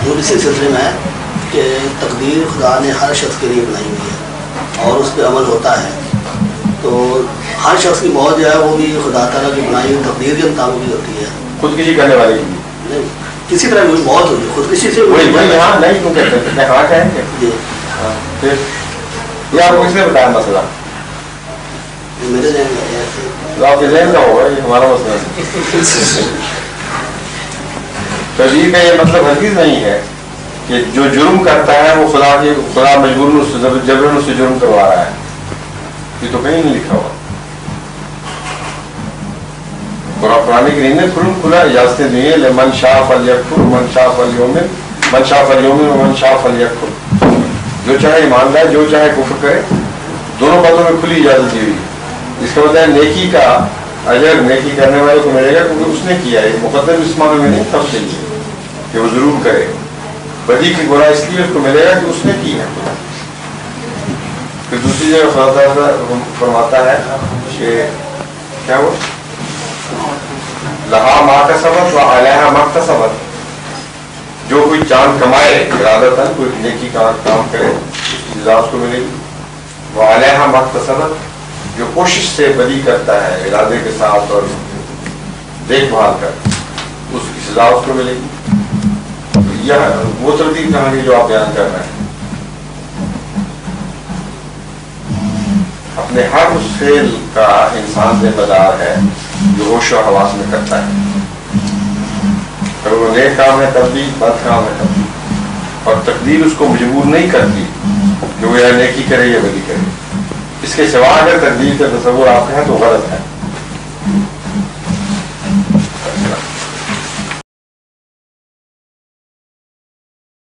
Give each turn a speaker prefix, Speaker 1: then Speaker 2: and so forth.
Speaker 1: جو اسی سلسلے میں ہے کہ تقدیر خدا نے ہر شخص کے لیے بنائی ہوئی ہے اور اس پہ عمل ہوتا ہے، تو ہر شخص کی موت جو ہے وہ بھی خدا تعالیٰ کی بنائی ہوئی تقدیر کے مطابق ہی ہوتی ہے.
Speaker 2: خودکشی کرنے والے کی
Speaker 1: نہیں، کسی طرح کوئی موت ہوئی خودکشی سے
Speaker 2: یہ آپ کو کس نے بتایا مسئلہ؟
Speaker 1: میرے ذہن میں
Speaker 2: آپ کے ذہن کا ہوگا، یہ ہمارا مسئلہ ہے. تقدیر کا یہ مطلب ہرگز نہیں ہے کہ جو جرم کرتا ہے وہ خدا مجبوراً جبراً اس سے جرم کروا رہا ہے. یہ تو کہیں نہیں لکھا ہوا. قرآن کریم نے کھلا اجازتیں دی ہیں، لمن شاء فلیکفر من شاء فلیؤمن من شاء فلیؤمن ومن شاء فلیکفر. جو چاہے ایمان لائے، جو چاہے کفر کرے، دونوں باتوں میں کھلی اجازت دی ہوئی. اس کا مطلب ہے نیکی کا اجر نیکی کرنے والے کو ملے گا کیونکہ اس نے کیا ہے. مقدم اس معنی میں نہیں سب کے لیے کہ وہ ضرور کرے. بدی کی گناہ اس لیے اس کو ملے گا کہ اس نے کی ہے. پھر دوسری جگہ خدا تعالیٰ فرماتا ہے کہ کیا وہ لہا ما کسبت و علیہا ما اکتسبت. جو کوئی چاند کمائے ارادتاً کوئی نیکی کا کام کرے سزا اس کو ملے گی. وہ علیہا ما اکتسبت، جو کوشش سے بدی کرتا ہے ارادے کے ساتھ اور دیکھ بھال کر، اس کی سزا اس کو ملے گی. یہ وہ ترتیب کہانی جو آپ بیان کر رہے ہیں. اپنے ہر اس فعل کا انسان ذمہ دار ہے جو ہوش و حواس میں کرتا ہے. اگر وہ نیک کام ہے تب بھی، بد کام ہے تب بھی. اور تقدیر اس کو مجبور نہیں کرتی کہ وہ یا نیکی کرے یا بدی کرے. اس کے سوا اگر تقدیر کا تصور آپ ہیں تو غلط ہے.